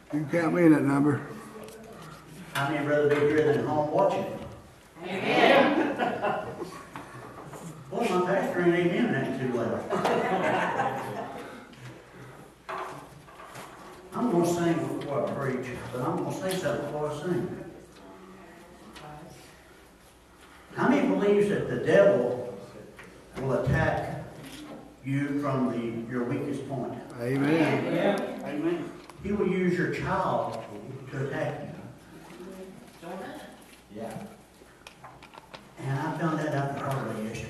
You can count me in that number. How many rather be here than home watching? Amen. Boy, my pastor ain't amen that too loud. I'm going to sing before I preach, but I'm going to say something before I sing. How many believes that the devil will attack you from your weakest point? Amen. Yeah. Amen. He will use your child to attack you. Yeah. And I found that out the hard way yesterday.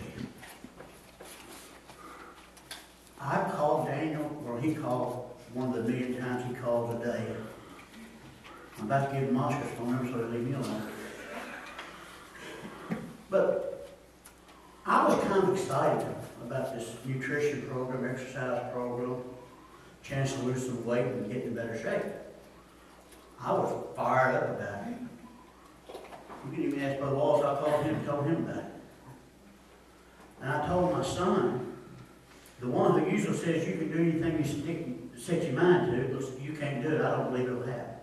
I called Daniel, or he called one of the million times he calls a day. I'm about to give him Oscar's phone number so he'll leave me alone. But I was kind of excited about this nutrition program, exercise program, chance to lose some weight and get in better shape. I was fired up about it. You can even ask Brother Walls, I called him and told him about it. And I told my son, the one who usually says you can do anything you set your mind to, you can't do it, I don't believe it'll happen.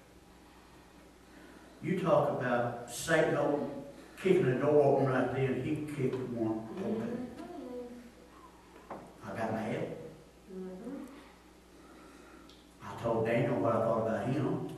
You talk about Satan kicking the door open right there, and he kicked one open. I got mad. I told Daniel what I thought about him.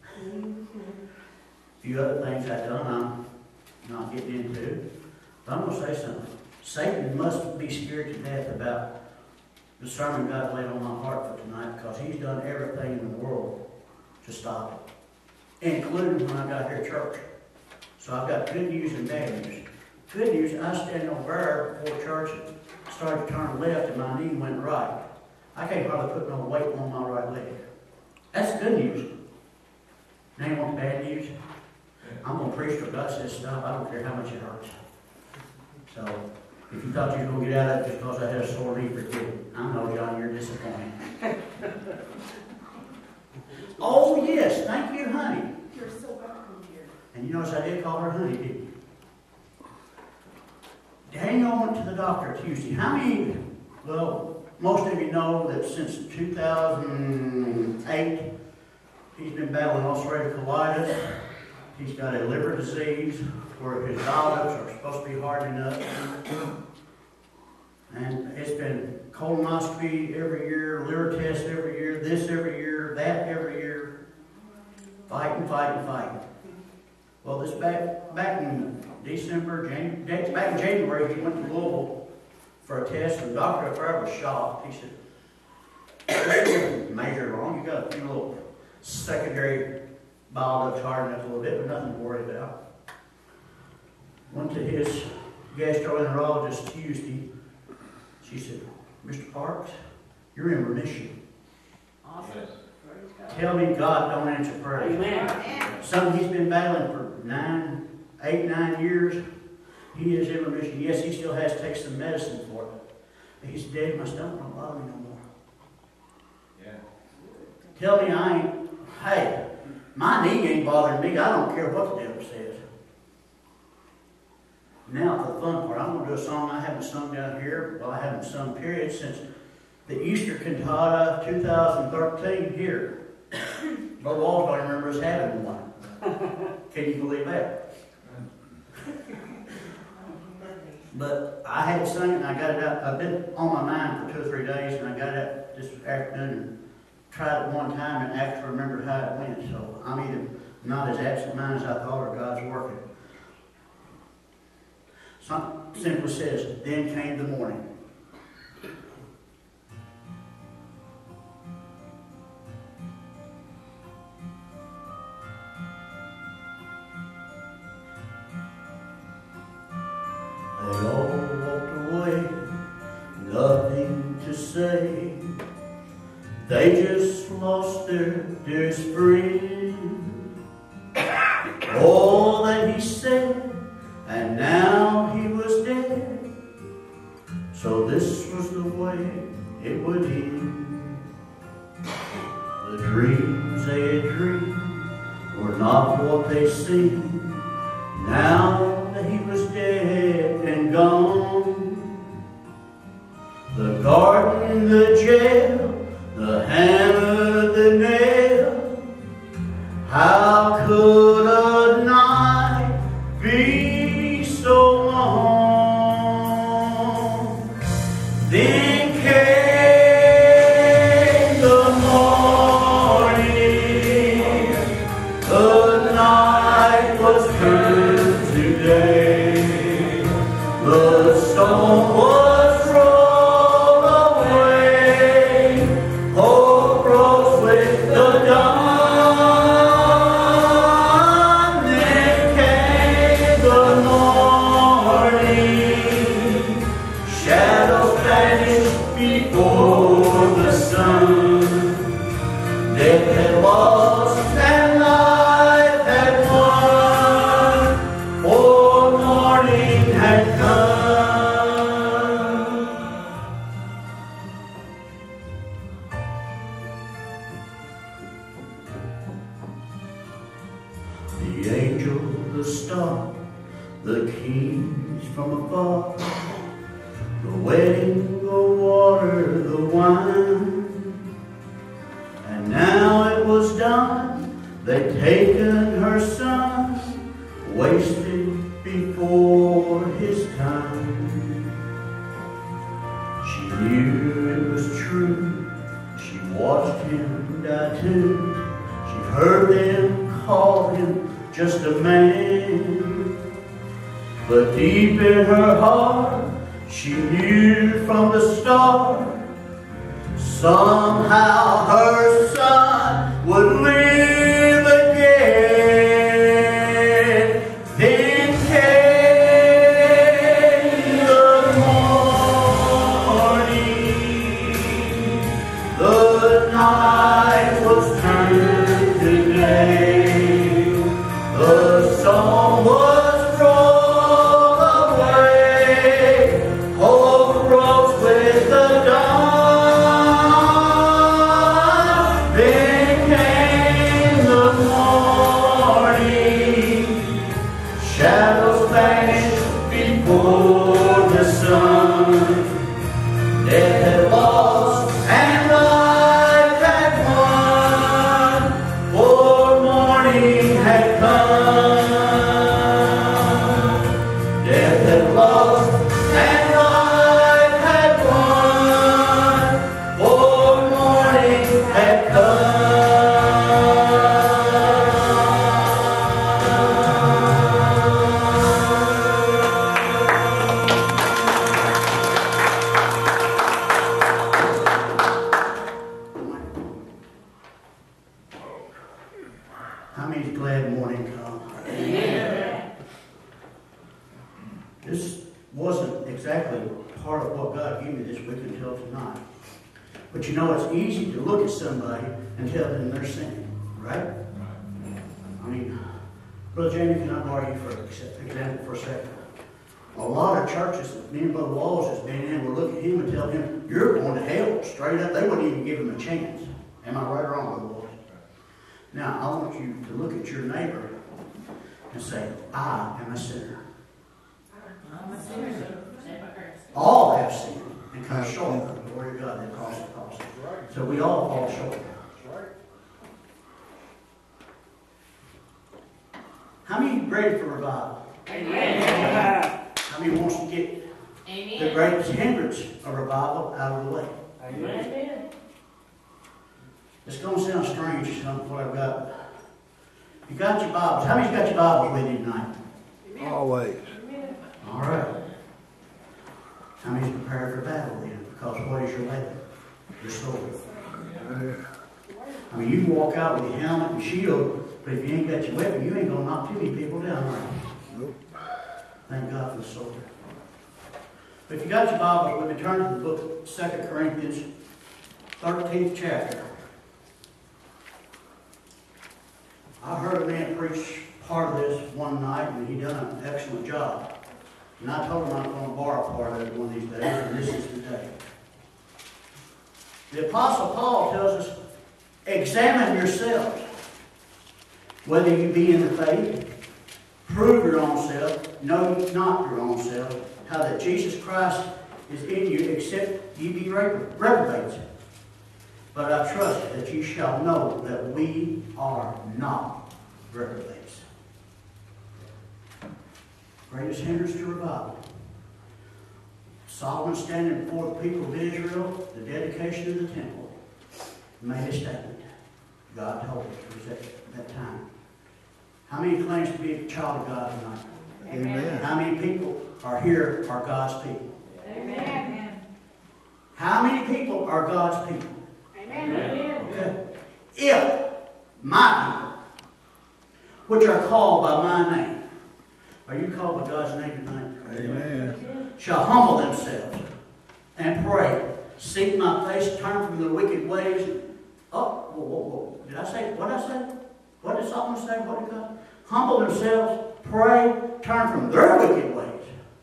A few other things I've done I'm not getting into. But I'm going to say something. Satan must be scared to death about the sermon God laid on my heart for tonight, because he's done everything in the world to stop it, including when I got here at church. So I've got good news and bad news. Good news, I stand over there before church and started to turn left and my knee went right. I can't hardly put no weight on my right leg. That's good news. Now you want bad news? I'm going to preach till God says stop. I don't care how much it hurts. So, if you thought you were going to get out of it just because I had a sore knee, forget it. I know, John, you're disappointed. Oh, yes. Thank you, honey. You're so welcome here. And you notice I did call her honey, didn't you? Daniel went to the doctor Tuesday. How many, well, most of you know that since 2008, he's been battling ulcerative colitis. He's got a liver disease where his bile ducts are supposed to be hardening up. And it's been colonoscopy every year, liver test every year, this every year, that every year. Fighting. Well, this back in December, back in January, he went to Louisville for a test, and the doctor up there was shocked. He said, "Major wrong. You got a few little secondary bile ducts hardening up a little bit, but nothing to worry about." Went to his gastroenterologist Tuesday. She said, "Mr. Parks, you're in remission." Awesome. Yes. Praise God. Tell me God don't answer prayers. Amen. Something he's been battling for 9 years. He is in remission. Yes, he still has to take some medicine for it. But he said, "Dad, my stomach don't bother me no more." Yeah. Tell me hey, my knee ain't bothering me. I don't care what the devil says. Now for the fun part, I'm going to do a song I haven't sung down here. Well, I haven't sung period since the Easter cantata 2013 here. Brother Walls don't remember us having one. Can you believe that? But I hadn't sung it and I got it out. I've been on my mind for 2 or 3 days, and I got it out this afternoon and tried it one time and actually remembered how it went. So I'm either not as absent-minded as I thought, or God's working. Something simply says, "Then came the morning." They all walked away, nothing to say. They just lost their dearest friend. All that he said, and now he was dead. So this was the way it would end. The dreams they had dreamed were not what they seemed. Now that he was dead and gone, the garden, the jail, the hammer, the nail, the star, the keys from above, the wedding, the water, the wine. And now it was done, they'd taken her son, wasted before his time. She knew it was true, she watched him die too. She heard them call him just a man. But deep in her heart, she knew from the start, somehow her son would live again. Then came the morning, the night was turned to day, the song was rolled away, hope rose with the dawn. Then came the morning, shadows vanished before the sun. Death had lost and life had won, for morning had come. Death had lost and life had won, for morning had come. How many's glad morning come? This wasn't exactly part of what God gave me this week until tonight. But you know, it's easy to look at somebody and tell them they're sinning, right? I mean, Brother Jamie, can I borrow you for example for a second? A lot of churches that me and Brother Walls has been in will look at him and tell him, you're going to hell, straight up. They wouldn't even give him a chance. Am I right or wrong, Brother Walls? Now, I want you to look at your neighbor and say, I am a sinner. All have sinned and come short of the glory of God that cost the cost. So we all fall short. How many ready for revival? Amen. How many wants to get the greatest hindrance of revival out of the way? Amen. It's going to sound strange, what I've got. You got your Bibles. How many's got your Bibles with you tonight? Always. All right. How many's prepared for battle then? Because what is your weapon? Your sword. I mean, you can walk out with your helmet and shield, but if you ain't got your weapon, you ain't going to knock too many people down, right? Nope. Thank God for the sword. But if you got your Bibles with me, turn to the book of 2 Corinthians, 13th chapter. I heard a man preach part of this one night, and he done an excellent job. And I told him I'm going to borrow part of it one of these days, and this is the day. The Apostle Paul tells us, examine yourselves, whether you be in the faith, prove your own self, know not your own self, how that Jesus Christ is in you, except ye be reprobates. But I trust that you shall know that we are not reprobates. Greatest hindrance to revival. Solomon standing before the people of Israel, the dedication of the temple, made a statement. God told him it was at that time. How many claims to be a child of God tonight? Amen. How many people are here are God's people? Amen. How many people are God's people? Amen. Okay. If my people, which are called by my name, are you called by God's name tonight? Amen. Shall humble themselves and pray, seek my face, turn from their wicked ways. Oh, whoa. Did I say, what did I say? What did Solomon say? What did God? Humble themselves, pray, turn from their wicked ways.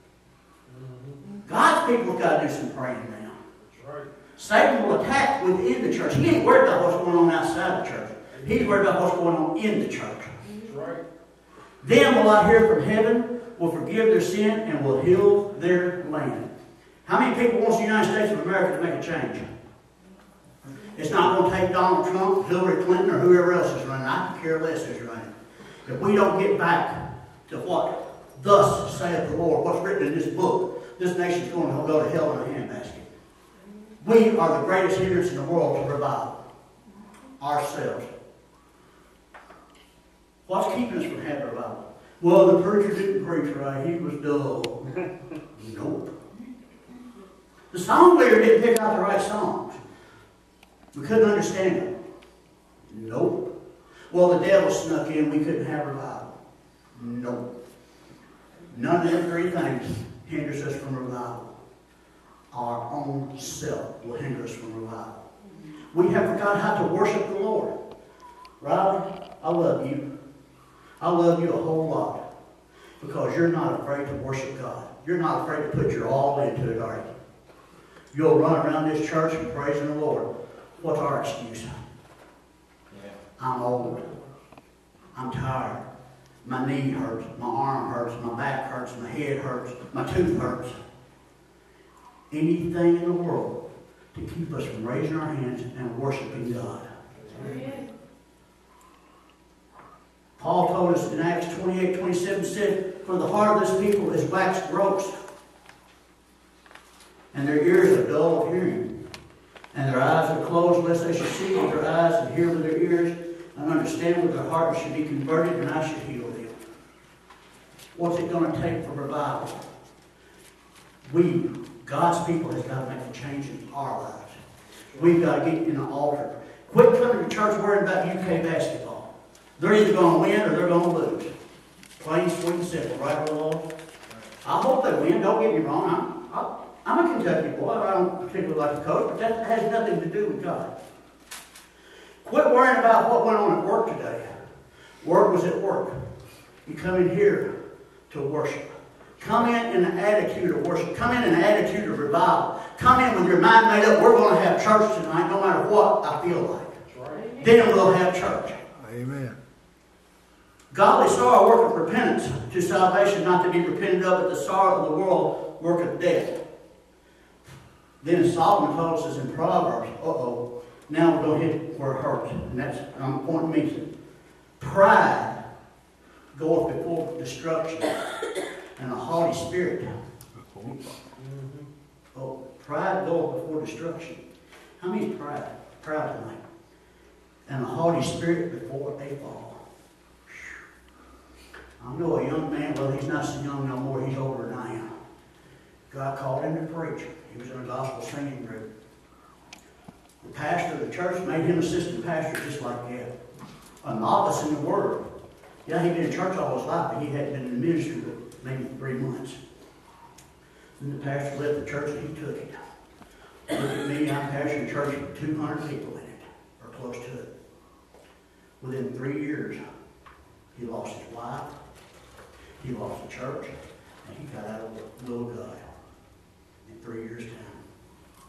God's people have got to do some praying now. Satan will attack within the church. He ain't worried about what's going on outside the church. He's worried about what's going on in the church. Then will I hear from heaven, will forgive their sin, and will heal their land. How many people want the United States of America to make a change? It's not going to take Donald Trump, Hillary Clinton, or whoever else is running. I could care less who's running. If we don't get back to what thus saith the Lord, what's written in this book, this nation's going to go to hell in a handbasket. We are the greatest hindrance in the world to revival. Ourselves. What's keeping us from having revival? Well, the preacher didn't preach right. He was dull. Nope. The song leader didn't pick out the right songs. We couldn't understand them. Nope. Well, the devil snuck in. We couldn't have revival. Nope. None of them three things hinders us from revival. Our own self will hinder us from revival. We have forgot how to worship the Lord. Riley, I love you. I love you a whole lot because you're not afraid to worship God. You're not afraid to put your all into it, are you? You'll run around this church and praising the Lord. What's our excuse? Yeah. I'm old. I'm tired. My knee hurts. My arm hurts. My back hurts. My head hurts. My tooth hurts. Anything in the world to keep us from raising our hands and worshiping God. Amen. Paul told us in Acts 28:27 said, for the heart of this people is waxed gross, and their ears are dull of hearing, and their eyes are closed, lest they should see with their eyes and hear with their ears, and understand with their heart, and should be converted, and I should heal them. What's it going to take for revival? We, God's people, has got to make a change in our lives. We've got to get in the altar. Quit coming to church worrying about UK basketball. They're either going to win or they're going to lose. Plain, sweet, and simple, right, Lord? I hope they win. Don't get me wrong. I'm a Kentucky boy. I don't particularly like the coach, but that has nothing to do with God. Quit worrying about what went on at work today. Work was at work. You come in here to worship. Come in an attitude of worship. Come in an attitude of revival. Come in with your mind made up. We're going to have church tonight no matter what I feel like. Right. Then we'll have church. Amen. Godly sorrow worketh repentance to salvation, not to be repented of, but the sorrow of the world worketh death. Then Solomon told us in Proverbs, now we're going to hit where it hurts. And that's, I'm pointing me to. Pride goeth before destruction, and a haughty spirit. Pride goeth before destruction. How many is proud tonight? And a haughty spirit before a fall. I know a young man, well, he's not so young no more, he's older than I am. God called him to preach. He was in a gospel singing group. The pastor of the church made him assistant pastor just like that. A novice in the Word. Yeah, he'd been in church all his life, but he hadn't been in the ministry but maybe 3 months. Then the pastor left the church and he took it. Look at me, I'm pastoring a church with 200 people in it, or close to it. Within 3 years, he lost his wife, he lost the church, and he got out of the will of God in 3 years' time.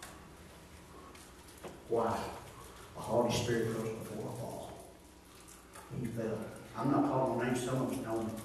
Why? A haughty spirit goes before a fall. He fell. I'm not calling names, some of us know him.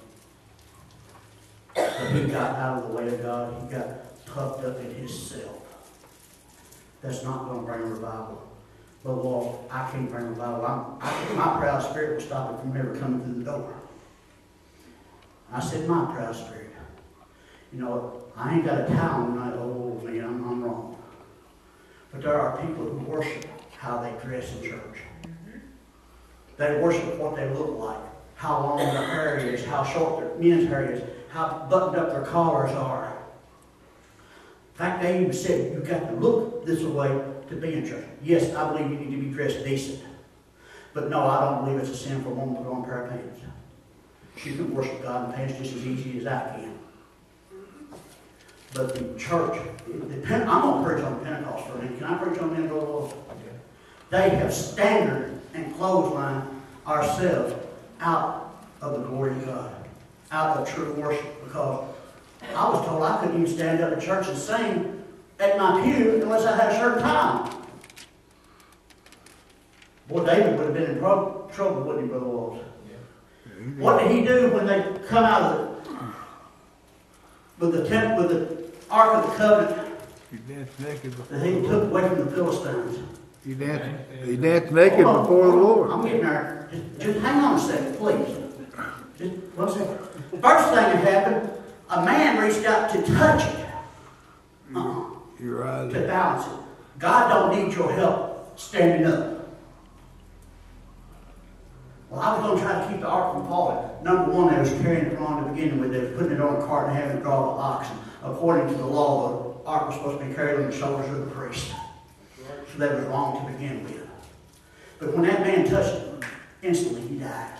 But he got out of the way of God. He got puffed up in himself. That's not going to bring revival. But Lord, I can't bring revival. My proud spirit will stop it from ever coming through the door. I said my proud spirit. You know, I ain't got a towel tonight. Oh man, I'm wrong. But there are people who worship how they dress in church. They worship what they look like, how long their hair is, how short their men's hair is, how buttoned up their collars are. In fact, they even said you've got to look this way to be in church. Yes, I believe you need to be dressed decent. But no, I don't believe it's a sin for a woman to put on a pair of pants. She can worship God in pants just as easy as I can. But the church, I'm going to preach on Pentecost for a minute. Can I preach on Pentecost? They have standard and clothesline ourselves out of the glory of God, out of true worship. Because I was told I couldn't even stand up at church and sing at my pew unless I had a certain time. Boy, David would have been in trouble, wouldn't he, Brother Walls? What did he do when they come out of with the Ark of the Covenant He danced naked that he took away from the Philistines. He danced naked Hold on, before the hold on. Lord. I'm getting there. Just hang on a second, please. Just 1 second. First thing that happened, a man reached out to touch it. You're right. To balance it. God don't need your help standing up. Well, I was going to try to keep the ark from falling. Number one, they was carrying it wrong to begin with. They was putting it on a cart and having to draw the oxen. According to the law, the ark was supposed to be carried on the shoulders of the priest. So that was wrong to begin with. But when that man touched it, instantly he died.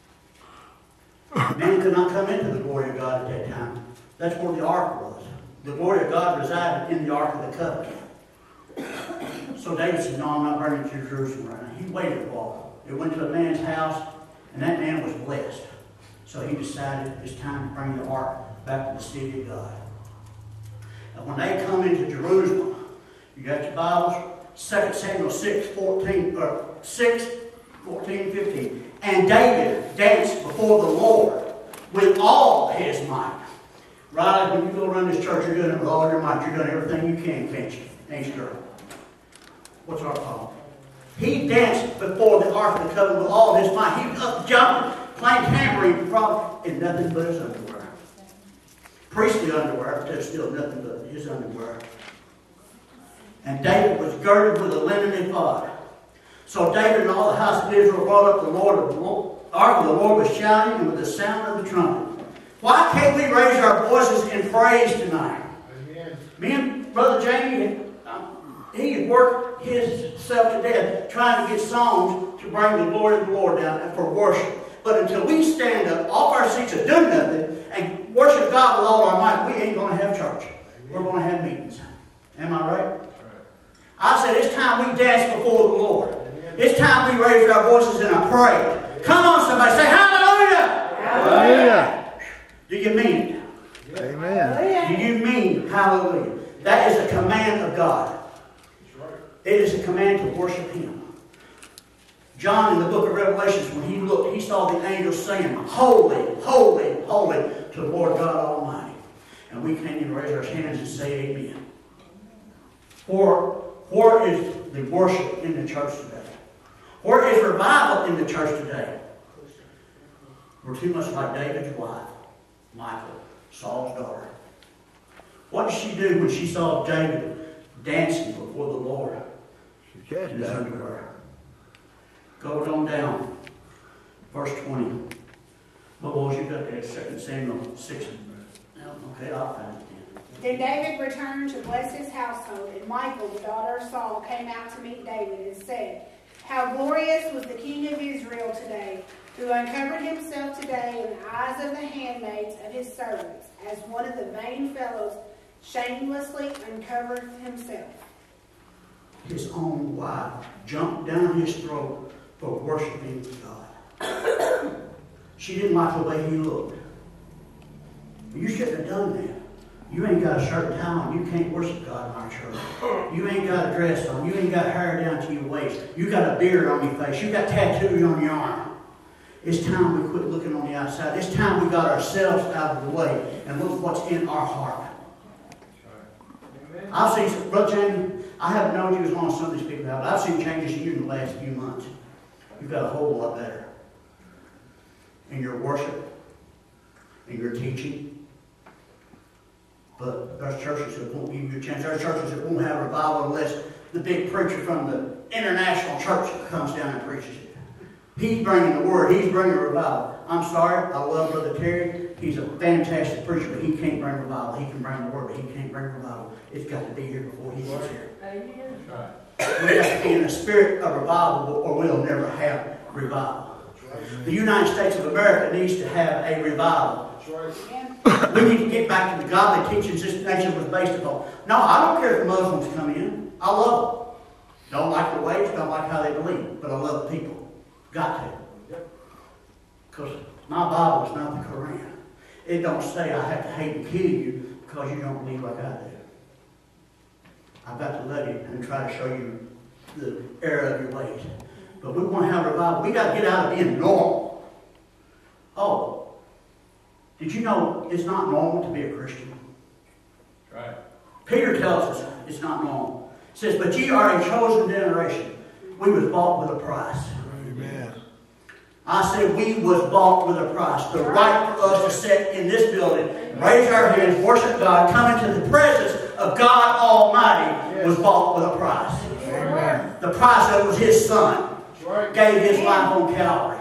Man could not come into the glory of God at that time. That's where the ark was. The glory of God resided in the Ark of the Covenant. So David said, no, I'm not burning to Jerusalem right now. He waited a while. It went to a man's house, and that man was blessed. So he decided it's time to bring the ark back to the city of God. And when they come into Jerusalem, you got your Bibles, 2 Samuel 6, 14, 15. And David danced before the Lord with all his might. Right, when you go around this church, you're doing it with all your might. You're doing everything you can, can't you? Ain't you, girl? What's our problem? He danced before the Ark of the Covenant with all his might. He was up jumping, playing tambourine, in nothing but his underwear. Priestly underwear, but there's still nothing but his underwear. And David was girded with a linen ephod. So David and all the house of Israel brought up the Ark of the Lord was shouting and with the sound of the trumpet. Why can't we raise our voices in praise tonight? Amen. Me and Brother Jamie, he had worked himself to death trying to get songs to bring the glory of the Lord down for worship. But until we stand up off our seats and do nothing and worship God with all our might, we ain't going to have church. We're going to have meetings. Am I right? I said it's time we dance before the Lord. It's time we raise our voices in a praise. Come on, somebody, say hallelujah! Hallelujah! Do you mean it? Amen. Do you mean hallelujah? That is a command of God. It is a command to worship Him. John in the book of Revelations, when he looked, he saw the angels saying, holy, holy, holy to the Lord God Almighty. And we can't even raise our hands and say amen. Where is the worship in the church today? Where is revival in the church today? We're too much like David's wife, Michal, Saul's daughter. What did she do when she saw David dancing before the Lord She cast in his down. underwear? Go on down. Verse 20. What was you got there? 2 Samuel 6. Okay, I'll find it then. Then David returned to bless his household, and Michal, the daughter of Saul, came out to meet David and said, how glorious was the king of Israel today, who uncovered himself today in the eyes of the handmaids of his servants, as one of the vain fellows shamelessly uncovered himself. His own wife jumped down his throat for worshiping God. She didn't like the way he looked. You shouldn't have done that. You ain't got a shirt and tie on. You can't worship God in our church. You ain't got a dress on. You ain't got hair down to your waist. You got a beard on your face. You got tattoos on your arm. It's time we quit looking on the outside. It's time we got ourselves out of the way and look what's in our heart. I've seen, Brother Jamie, I haven't known you as long as some of these people have, but I've seen changes in you in the last few months. You've got a whole lot better in your worship, in your teaching. But there's churches that won't give you a chance. There's churches that won't have revival unless the big preacher from the international church comes down and preaches it. He's bringing the word. He's bringing revival. I'm sorry. I love Brother Terry. He's a fantastic preacher, but he can't bring revival. He can bring the word, but he can't bring revival. It's got to be here before he gets here. We have to be in a spirit of revival, or we'll never have revival. The United States of America needs to have a revival. We need to get back to the godly teachings this nation was based upon. No, I don't care if the Muslims come in. I love them. Don't like the ways, don't like how they believe, but I love the people. Got to. Because my Bible is not the Quran. It don't say I have to hate and kill you because you don't believe like I do. I've got to love you and try to show you the error of your ways. But we want to have revival. We got to get out of being normal. Oh, Did you know it's not normal to be a Christian? Right. Peter tells us it's not normal. He says, but ye are a chosen generation. We was bought with a price. Amen. I said we was bought with a price. The right for us to sit in this building, raise our hands, worship God, come into the presence of God Almighty was bought with a price. Amen. The price of it was His Son. Right. Gave His life on Calvary.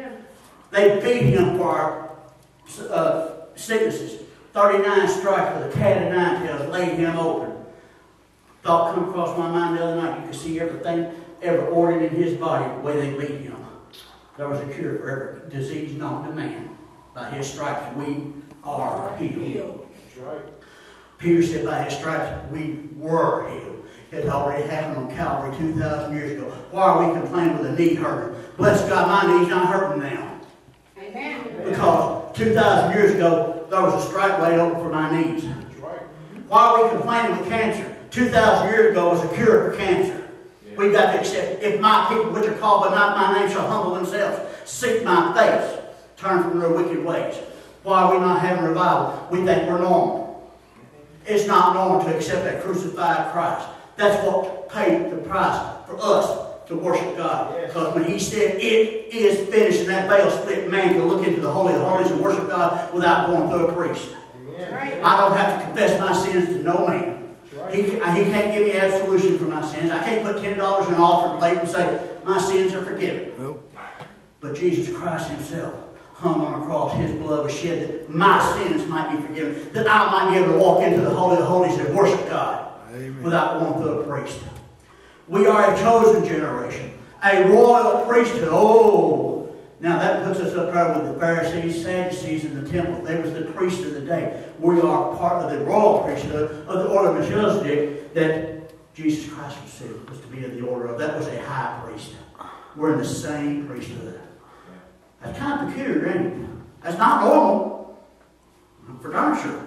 They beat Him for our sicknesses. 39 stripes with a cat of nine tails laid Him open. Thought come across my mind the other night. You could see everything, every organ in His body, the way they beat Him. There was a cure for every disease known to man. By His stripes we are healed. That's right. Peter said by His stripes we were healed. It had already happened on Calvary 2,000 years ago. Why are we complaining with a knee hurting? Bless God, my knee's not hurting now. Amen. Because 2,000 years ago, there was a stripe laid open for my knees. That's right. Why are we complaining with cancer? 2,000 years ago was a cure for cancer. Yeah. We've got to accept, if my people, which are called by not my name, shall humble themselves, seek my face, turn from their wicked ways. Why are we not having revival? We think we're normal. It's not normal to accept that crucified Christ. That's what paid the price for us to worship God. Yes. Because when He said, it is finished, and that veil split, man can look into the Holy of Holies and worship God without going through a priest. Amen. Right. I don't have to confess my sins to no man. That's He right. can't give me absolution for my sins. I can't put $10 in an offering plate and say, my sins are forgiven. Nope. But Jesus Christ Himself hung on a cross. His blood was shed that my sins might be forgiven, that I might be able to walk into the Holy of Holies and worship God. Amen. Without going through a priest. We are a chosen generation, a royal priesthood. Oh, now that puts us up there with the Pharisees, Sadducees in the temple. They was the priest of the day. We are part of the royal priesthood of the order of Melchizedek that Jesus Christ was to be in the order of. That was a high priest. We're in the same priesthood. That's kind of peculiar, ain't it? That's not normal. For darn sure.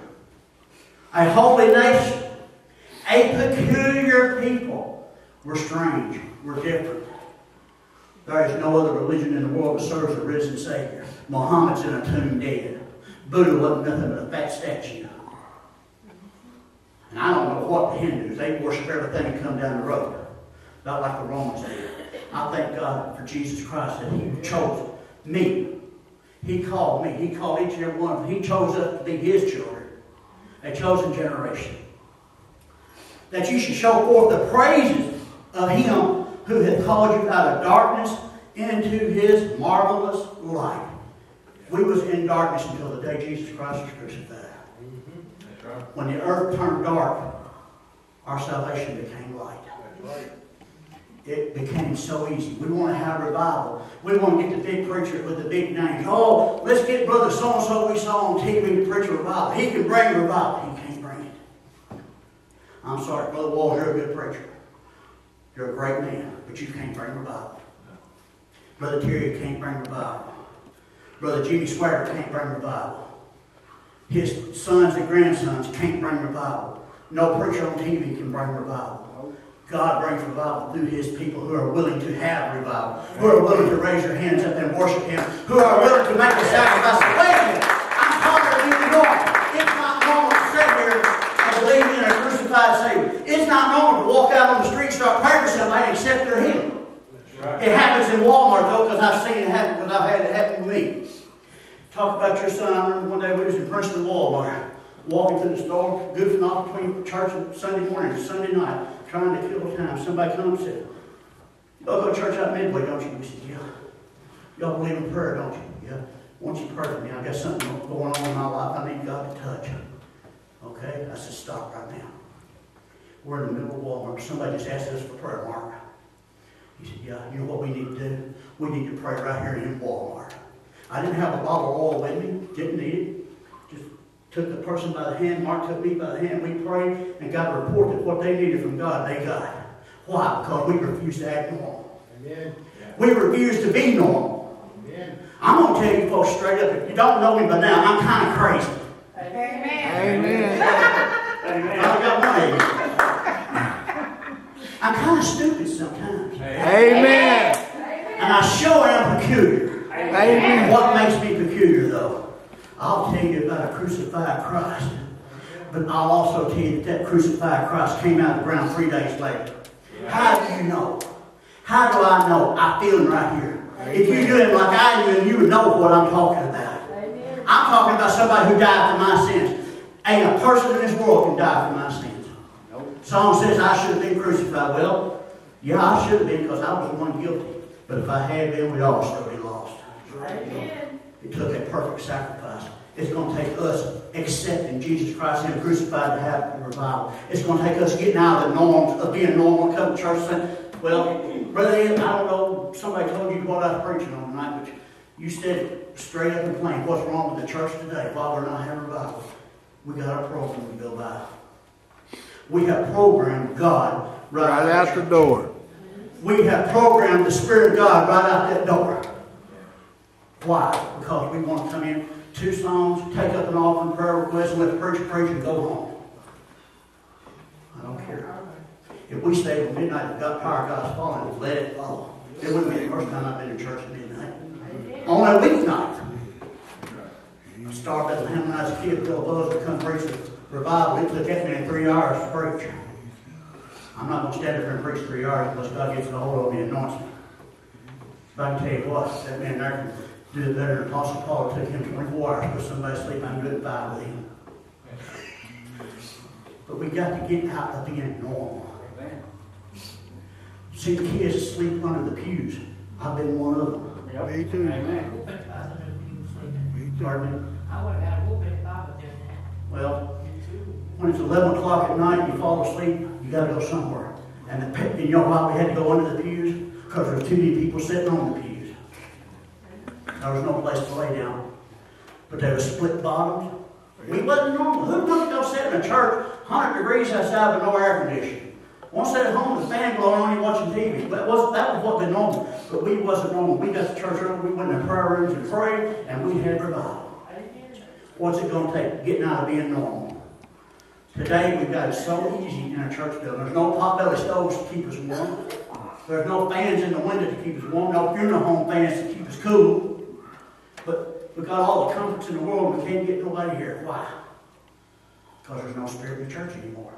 A holy nation. A peculiar people. We're strange. We're different. There is no other religion in the world that serves a risen Savior. Muhammad's in a tomb dead. Buddha wasn't nothing but a fat statue. And I don't know what the Hindus, they worship everything that come down the road. Not like the Romans did. I thank God for Jesus Christ that He chose me. He called me. He called each and every one of them. He chose us to be His children. A chosen generation. That you should show forth the praises of Him who hath called you out of darkness into His marvelous light. We was in darkness until the day Jesus Christ was crucified. That's right. When the earth turned dark, our salvation became light. That's right. It became so easy. We want to have revival. We want to get the big preacher with the big names. Oh, let's get Brother so-and-so we saw on TV to preach a revival. He can bring revival. He can't bring it. I'm sorry, Brother Walls, you're a good preacher. You're a great man, but you can't bring revival. Brother Terry can't bring revival. Brother Jimmy Sweater can't bring revival. His sons and grandsons can't bring revival. No preacher on TV can bring revival. God brings revival through His people who are willing to have revival, who are willing to raise their hands up and worship Him, who are willing to make a sacrifice. Wait a minute, I'm talking to you normal. It's not normal to sit here and believe in a crucified Savior. It's not normal to walk out on the street and start praying for somebody and accept their healing. Right. It happens in Walmart though, because I've seen it happen, because I've had it happen with me. Talk about your son. I remember one day we was in Princeton Walmart, walking through the store, goofing off between church and Sunday morning and Sunday night, trying to kill time. Somebody comes and said, y'all go to church out Midway, don't you? We said, yeah. Y'all believe in prayer, don't you? Yeah. Won't you pray for me? I got something going on in my life I need God to touch. Okay? I said, stop right now. We're in the middle of Walmart. Somebody just asked us for prayer, Mark. He said, yeah, you know what we need to do? We need to pray right here in Walmart. I didn't have a bottle of oil with me. Didn't need it. Just took the person by the hand. Mark took me by the hand. We prayed and got a report that what they needed from God, they got. Why? Because we refused to act normal. Amen. We refused to be normal. Amen. I'm going to tell you folks straight up, if you don't know me by now, I'm kind of crazy. Amen. Amen. I got one of you. I'm kind of stupid sometimes. Amen. And I sure am peculiar. Amen. What makes me peculiar, though? I'll tell you about a crucified Christ. But I'll also tell you that crucified Christ came out of the ground 3 days later. How do you know? How do I know? I feel him right here. If you do him like I do, you would know what I'm talking about. I'm talking about somebody who died for my sins. Ain't a person in this world can die for my sins. Song says I should have been crucified. Well, yeah, I should have been because I was the one guilty. But if I had been, we'd all still be lost. It took a perfect sacrifice. It's going to take us accepting Jesus Christ and crucified to have a revival. It's going to take us getting out of the norms of being normal, coming to church saying, well, Brother Ed, I don't know, somebody told you what I was preaching on tonight, but you said it straight up and plain. What's wrong with the church today? Why we're not having revival? We got our program to go by. We have programmed God right out the door. We have programmed the Spirit of God right out that door. Why? Because we want to come in, 2 songs, take up an offering, prayer request, and let the preacher preach and go home. I don't care. If we stay till midnight and got power, God's falling, let it fall. It wouldn't be the first time I've been in church at midnight. On a weeknight. I started at Bethlehem when I was a kid, Bill Buzz would come preach the revival. It took that man 3 hours to preach. I'm not going to stand up here and preach 3 hours unless God gets a hold of me and anoints me. But I can tell you what, that man there can do it better than Apostle Paul. It took him 24 hours to put somebody to sleep. I can do it in 5 with him. But we got to get out of being normal. See the kids asleep under the pews. I've been one of them. Me too. Amen. Pardon me? I would have had a whooping if I was doing that. Well, when it's 11 o'clock at night and you fall asleep, you got to go somewhere. And you know why we had to go under the pews? Because there was too many people sitting on the pews. There was no place to lay down. But they were split bottoms. We wasn't normal. Who wants to go sit in a church 100 degrees outside with no air conditioning? One sat at home with the fan blowing on you watching TV. That was what was normal. But we wasn't normal. We got to church early. We went in the prayer rooms and prayed, and we had revival. What's it going to take? Getting out of being normal. Today, we've got it so easy in a church building. There's no pot-belly stoves to keep us warm. There's no fans in the window to keep us warm. No funeral home fans to keep us cool. But we've got all the comforts in the world. We can't get nobody here. Why? Because there's no spirit in the church anymore.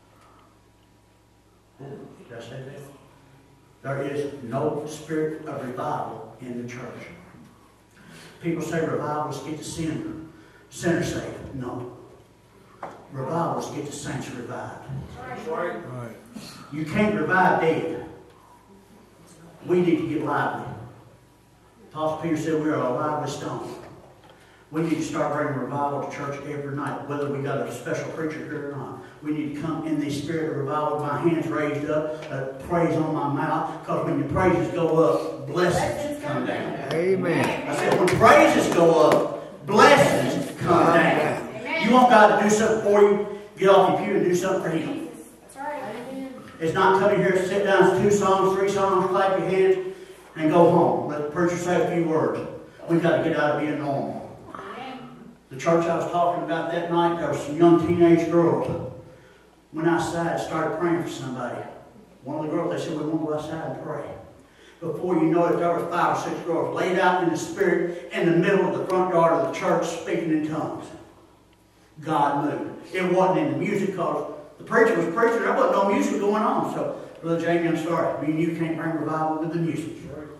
Did I say that? There is no spirit of revival in the church. People say revivals get the sinner saved. No. Revivals get the saints revived. Right. You can't revive dead. We need to get lively. Apostle Peter said we are a lively stone. We need to start bringing revival to church every night, whether we got a special preacher here or not. We need to come in the spirit of revival with my hands raised up, praise on my mouth, because when your praises go up, blessings come down. Amen. I said, when praises go up, blessings come down. You want God to do something for you, get off your pew and do something for Him. That's right. It's not coming here, sit down, 2 songs, 3 songs, clap your hands, and go home. Let the preacher say a few words. We've got to get out of being normal. The church I was talking about that night, there were some young teenage girls. Went outside and started praying for somebody. One of the girls, they said, we want to go outside and pray. Before you know it, there were 5 or 6 girls laid out in the spirit in the middle of the front yard of the church speaking in tongues. God moved. It wasn't in the music because the preacher was preaching. There wasn't no music going on. So, Brother Jamie, I'm sorry. Me and you can't bring revival with the music.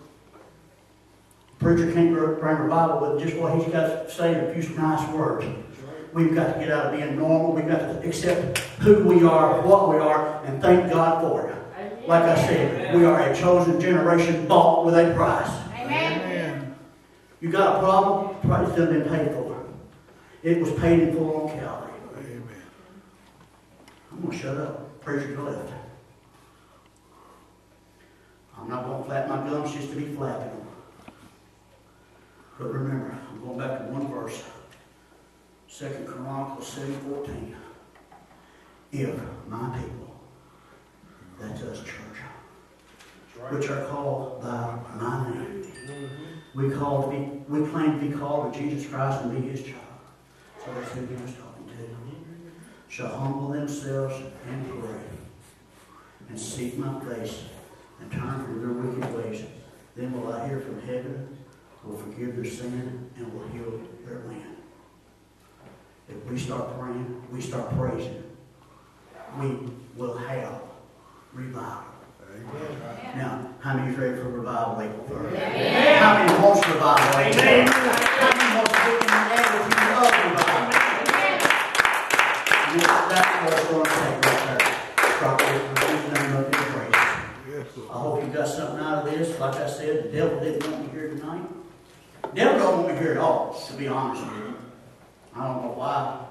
The preacher can't bring revival with just what he's got to say and a few nice words. We've got to get out of being normal. We've got to accept who we are, what we are, and thank God for it. Like I said, we are a chosen generation bought with a price. Amen. You got a problem? The price has been paid for. It was paid in full on Calvary. Amen. I'm going to shut up. Preacher to left. I'm not going to flap my gums just to be flapping them. But remember, I'm going back to one verse. 2 Chronicles 7:14. If my people, that's us, church, which are called by my name, we claim to be called to Jesus Christ and be His child. So that's who He was talking to. Shall humble themselves and pray and seek my face and turn from their wicked ways. Then will I hear from heaven, will forgive their sin, and will heal their land. if we start praying, we start praising, we will have revival. Now, how many is ready for revival April 3rd? How many wants revival April 3rd? How many wants to get in the attitude of revival? And that's what it's going to take right there. Start with the name of His grace. I hope you got something out of this. Like I said, the devil didn't want me here tonight. The devil don't want me here at all, to be honest with you. I don't know why.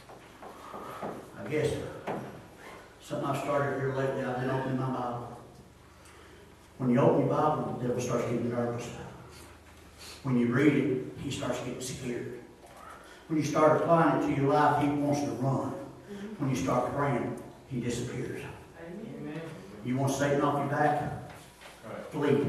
I guess something I've started here lately, I've been opening my Bible. When you open your Bible, the devil starts getting nervous. When you read it, he starts getting scared. When you start applying it to your life, he wants to run. When you start praying, he disappears. Amen. You want Satan off your back? Right. Flee.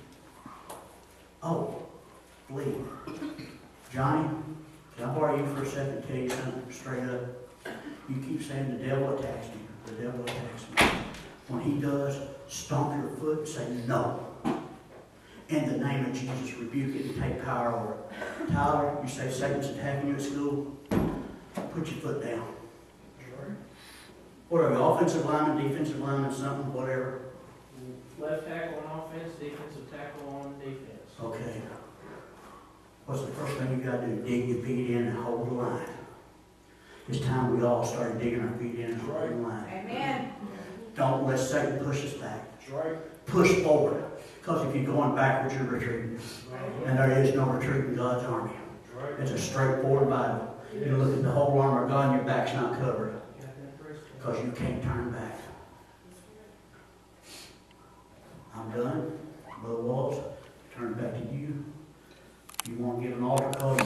Oh, flee. Johnny, can I borrow you for a second to tell you something straight up? You keep saying the devil attacks me. The devil attacks me. When he does, stomp your foot and say no. In the name of Jesus, rebuke it and take power over it. Tyler, you say Satan's attacking you at school? Put your foot down. What are we, offensive lineman, defensive lineman, something, whatever? Left tackle on offense, defensive tackle on defense. Okay. What's the first thing you got to do? Dig your feet in and hold the line. It's time we all started digging our feet in and holding the line. Amen. Don't let Satan push us back. That's right. Push forward. Because if you're going backwards, you're retreating. And there is no retreat in God's army. That's right. It's a straightforward Bible. You look at the whole armor of God and your back's not covered. Because you can't turn back. I'm done. Brother Walls, turn it back to you. You want to give an altar call?